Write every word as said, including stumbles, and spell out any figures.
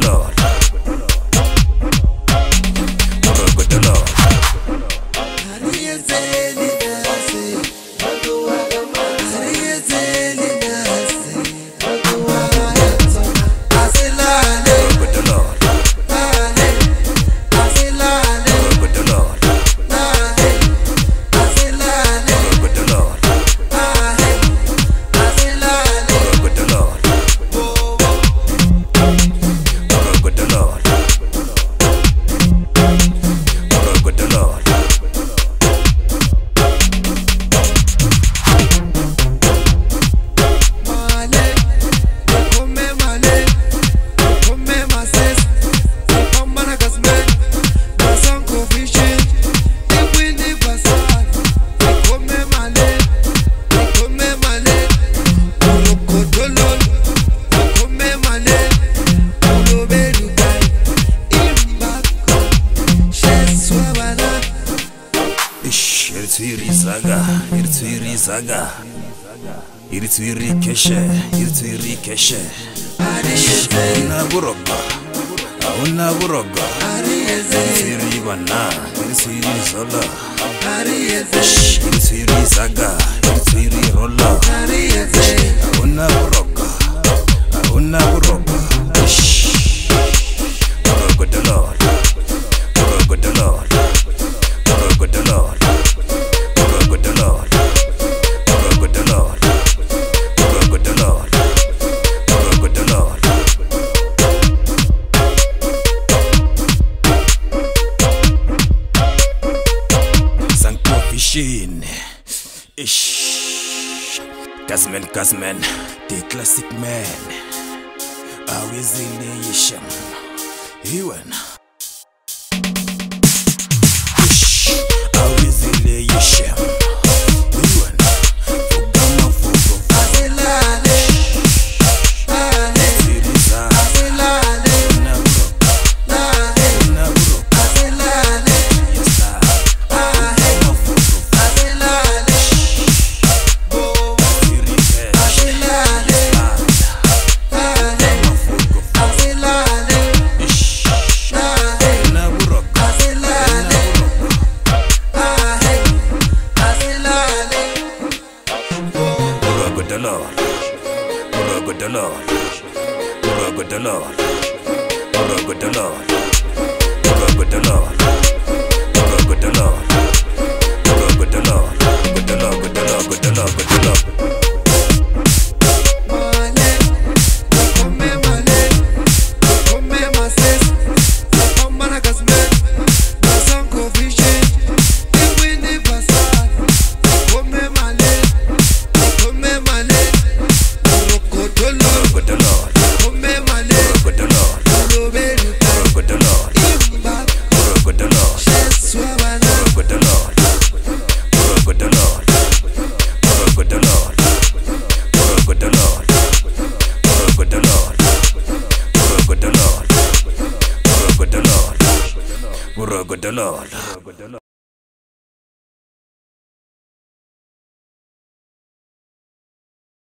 Irtsviri saga, irtsviri saga, irtsviri keshe, irtsviri keshe. Auna buroga, auna buroga. Irtsviri bana, irtsviri sola. Irtsviri saga, irtsviri rolla. Auna buroga, auna buroga. Buroga dalol, buroga dalol, buroga dalol. Ish, Kazman, Kazman, the classic man. Awizile yisham, Iwan. Ish, awizile yisham, Iwan. Fugama fugo, azilale, ale, siriza, azilale, nabro, lale, nabro, azilale, yesa, ale, fugo, azilale. Buroga dalol, buroga dalol, buroga dalol, buroga dalol, buroga dalol, buroga dalol, buroga dalol, buroga dalol, buroga dalol, buroga dalol. Buroga dalol.